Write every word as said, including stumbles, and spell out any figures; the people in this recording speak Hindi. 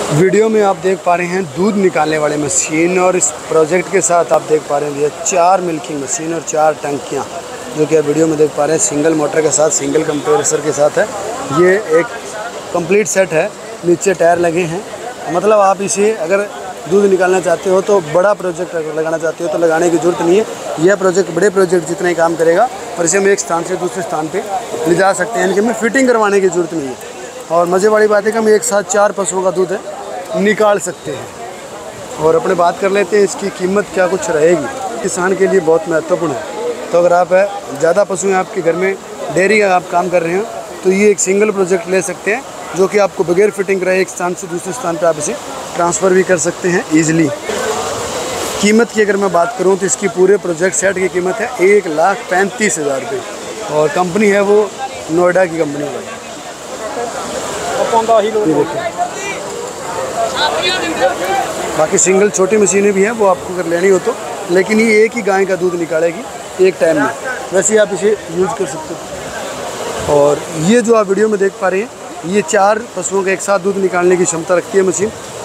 वीडियो में आप देख पा रहे हैं दूध निकालने वाली मशीन, और इस प्रोजेक्ट के साथ आप देख पा रहे हैं ये चार मिल्किंग मशीन और चार टंकियां जो कि आप वीडियो में देख पा रहे हैं। सिंगल मोटर के साथ, सिंगल कंप्रेसर के साथ है। ये एक कंप्लीट सेट है। नीचे टायर लगे हैं। मतलब आप इसे अगर दूध निकालना चाहते हो तो बड़ा प्रोजेक्ट अगर लगाना चाहते हो तो लगाने की ज़रूरत नहीं है। यह प्रोजेक्ट बड़े प्रोजेक्ट जितना ही काम करेगा, और इसे हम एक स्थान से दूसरे स्थान पर ले जा सकते हैं। इनके में फिटिंग करवाने की ज़रूरत नहीं है। और मज़े वाली बात है कि हम एक साथ चार पशुओं का दूध है निकाल सकते हैं। और अपने बात कर लेते हैं इसकी कीमत क्या कुछ रहेगी। किसान के लिए बहुत महत्वपूर्ण है। तो अगर आप ज़्यादा पशु हैं आपके घर में, डेयरी का आप काम कर रहे हो, तो ये एक सिंगल प्रोजेक्ट ले सकते हैं जो कि आपको बगैर फिटिंग कराए एक स्थान से दूसरे स्थान पर आप इसे ट्रांसफ़र भी कर सकते हैं ईजिली। कीमत की अगर मैं बात करूँ तो इसकी पूरे प्रोजेक्ट सेट की कीमत है एक लाख पैंतीस हज़ार रुपये, और कंपनी है वो नोएडा की कंपनी है। बाकी सिंगल छोटी मशीनें भी हैं, वो आपको अगर लेनी हो तो, लेकिन ये एक ही गाय का दूध निकालेगी एक टाइम में। वैसे ही आप इसे यूज़ कर सकते हो। और ये जो आप वीडियो में देख पा रहे हैं, ये चार पशुओं का एक साथ दूध निकालने की क्षमता रखती है मशीन।